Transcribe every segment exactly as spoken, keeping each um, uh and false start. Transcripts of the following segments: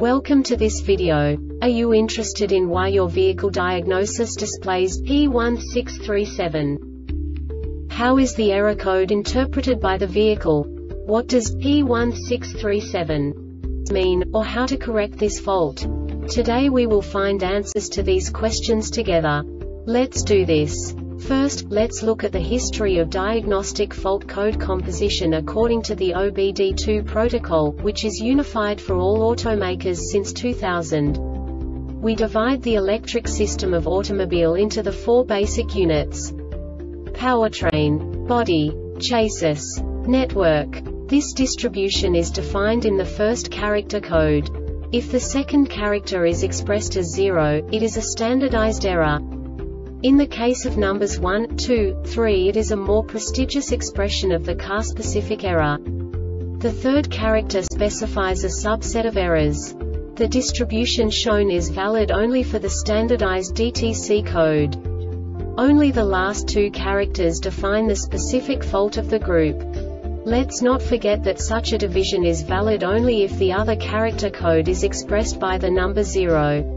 Welcome to this video. Are you interested in why your vehicle diagnosis displays P one six three seven? How is the error code interpreted by the vehicle? What does P one six three seven mean, or how to correct this fault? Today we will find answers to these questions together. Let's do this. First, let's look at the history of diagnostic fault code composition according to the O B D two protocol, which is unified for all automakers since two thousand. We divide the electric system of automobile into the four basic units: powertrain, body, chassis, network. This distribution is defined in the first character code. If the second character is expressed as zero, it is a standardized error. In the case of numbers one, two, three, it is a more prestigious expression of the car-specific error. The third character specifies a subset of errors. The distribution shown is valid only for the standardized D T C code. Only the last two characters define the specific fault of the group. Let's not forget that such a division is valid only if the other character code is expressed by the number zero.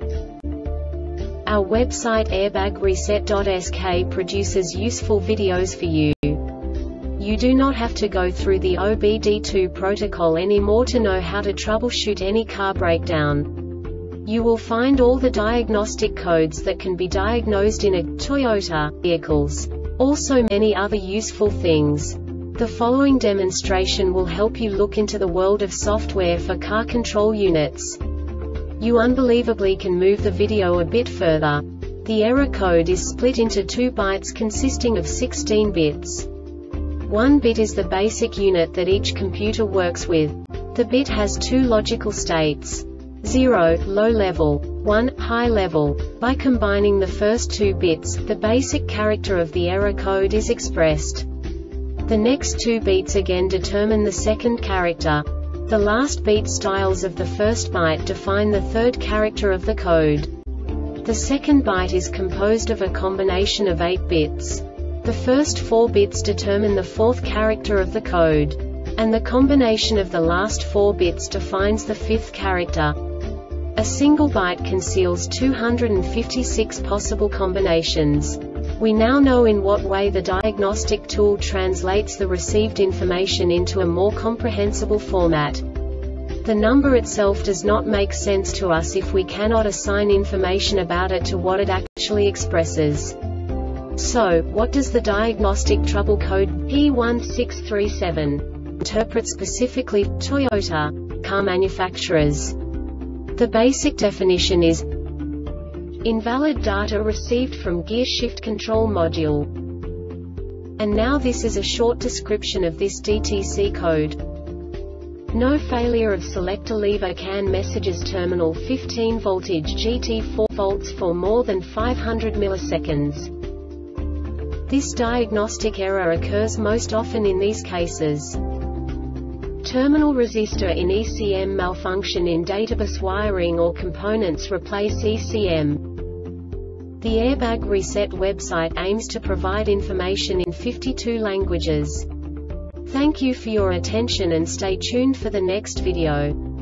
Our website airbag reset dot S K produces useful videos for you. You do not have to go through the O B D two protocol anymore to know how to troubleshoot any car breakdown. You will find all the diagnostic codes that can be diagnosed in a Toyota vehicles. Also many other useful things. The following demonstration will help you look into the world of software for car control units. You unbelievably can move the video a bit further. The error code is split into two bytes consisting of sixteen bits. One bit is the basic unit that each computer works with. The bit has two logical states: zero, low level, one, high level. By combining the first two bits, the basic character of the error code is expressed. The next two bits again determine the second character. The last beat styles of the first byte define the third character of the code. The second byte is composed of a combination of eight bits. The first four bits determine the fourth character of the code. And the combination of the last four bits defines the fifth character. A single byte conceals two hundred fifty-six possible combinations. We now know in what way the diagnostic tool translates the received information into a more comprehensible format. The number itself does not make sense to us if we cannot assign information about it to what it actually expresses. So, what does the diagnostic trouble code P one six three seven interpret specifically for Toyota car manufacturers? The basic definition is invalid data received from gear shift control module. And now this is a short description of this D T C code. No failure of selector lever CAN messages terminal fifteen voltage G T four volts for more than five hundred milliseconds. This diagnostic error occurs most often in these cases: terminal resistor in E C M malfunction in databus wiring or components replace E C M. The Airbag Reset website aims to provide information in fifty-two languages. Thank you for your attention and stay tuned for the next video.